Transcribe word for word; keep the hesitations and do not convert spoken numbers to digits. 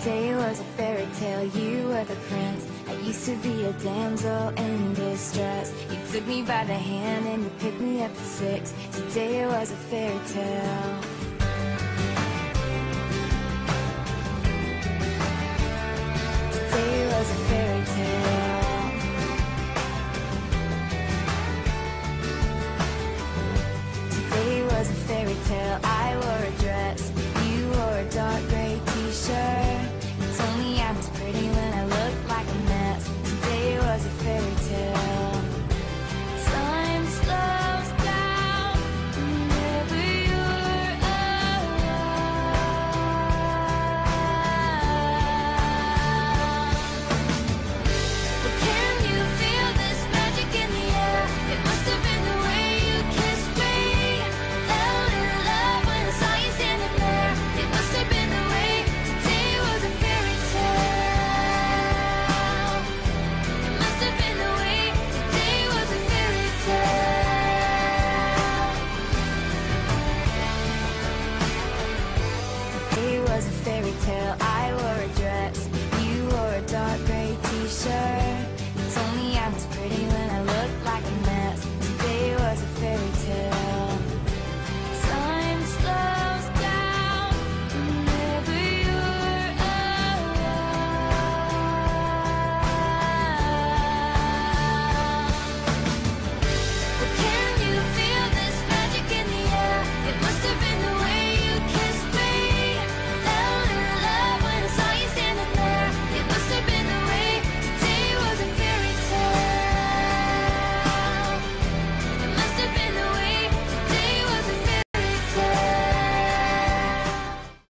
Today was a fairy tale, you were the prince. I used to be a damsel in distress. You took me by the hand and you picked me up at six. Today was a fairy tale.